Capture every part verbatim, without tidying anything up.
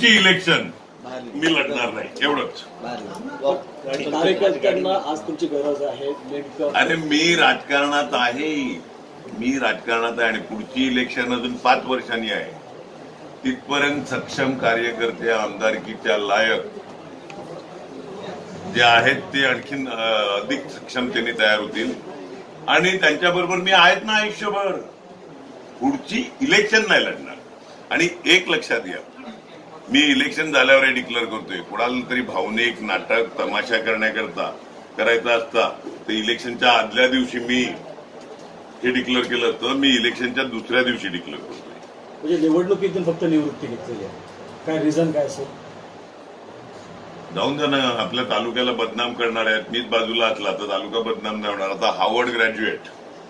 पुढची इलेक्शन मी लढणार नाही एवढंच. कार्यकर्त्यांना आज तुमची गरज आहे. अरे मी राजकारणात आहे, मी राजकारणात आहे आणि पुढची इलेक्शन अजून पाच वर्षांनी आहे. तिथपर्यंत सक्षम कार्यकर्ते आमदारकीच्या लायक जे आहेत ते आणखीन अधिक सक्षमतेने तयार होतील आणि त्यांच्याबरोबर मी आहेत ना आयुष्यभर. पुढची इलेक्शन नाही लढणार. आणि एक लक्षात घ्या, मी इलेक्शन झाल्यावर डिक्लेअर करतोय. कोणाला तरी भावनिक नाटक तमाशा करण्याकरता करायचा असता तर इलेक्शनच्या आदल्या दिवशी मी हे डिक्लेअर केलं असतं. मी इलेक्शनच्या दुसऱ्या दिवशी डिक्लेअर करतोय. म्हणजे निवडणुकीतून फक्त निवृत्ती घेतलेली आहे. काय रिझन काय असेल? जाऊन जाणं आपल्या तालुक्याला बदनाम करणार आहेत. मीच बाजूला असला तर तालुका बदनाम नाही होणार. आता हार्वर्ड ग्रॅज्युएट,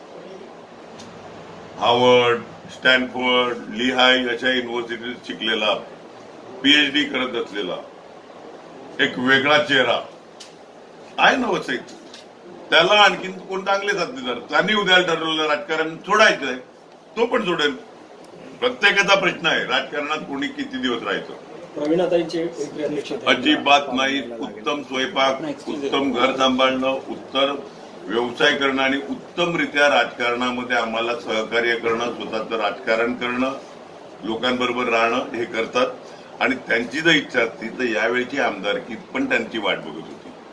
हार्वर्ड, स्टॅनफोर्ड, लिहाय अशा युनिव्हर्सिटीत शिकलेला, पीएचडी करत असलेला एक वेगळा चेहरा आहे ना वसईत. त्याला आणखीन कोण चांगले साथीदार. त्यांनी उद्या ठरवलं राजकारण सोडायचंय, तो पण सोडेल. प्रत्येकाचा प्रश्न आहे राजकारणात कोणी किती दिवस राहायचं. अजिबात नाही. उत्तम स्वयंपाक, उत्तम घर सांभाळणं, उत्तम व्यवसाय करणं आणि उत्तमरित्या राजकारणामध्ये आम्हाला सहकार्य करणं, स्वतःचं राजकारण करणं, लोकांबरोबर राहणं हे करतात. आणि त्यांची जर इच्छा असती तर यावेळची आमदारकी पण त्यांची वाट बघत होती.